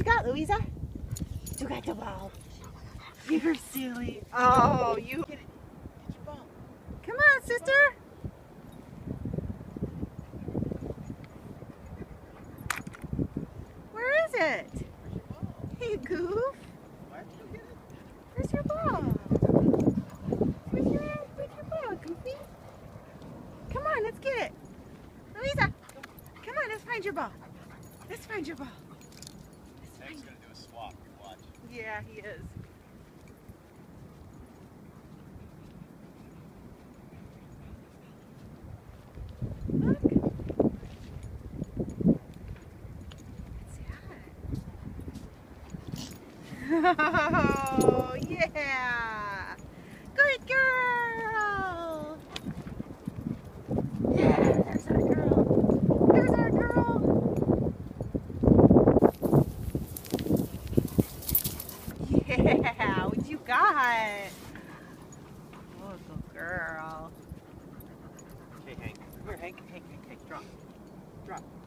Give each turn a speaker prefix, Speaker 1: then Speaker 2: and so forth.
Speaker 1: you got, Louisa? You got the ball. You're silly. Oh, you. Get it. Get your ball. Come on, sister. Where is it? Hey, goof.
Speaker 2: Why'd you get it?
Speaker 1: Where's your ball? Where's your ball, Goofy? Come on, let's get it. Louisa, come on, let's find your ball. Let's find your ball.
Speaker 2: Hank's gonna do a swap. Watch.
Speaker 1: Yeah, he is. Look. Oh, yeah. Good girl. Yeah, there's our girl. There's our girl. Yeah, what you got? Oh, good girl.
Speaker 2: Hey, Hank. Come here, Hank. Hank, drop. Drop.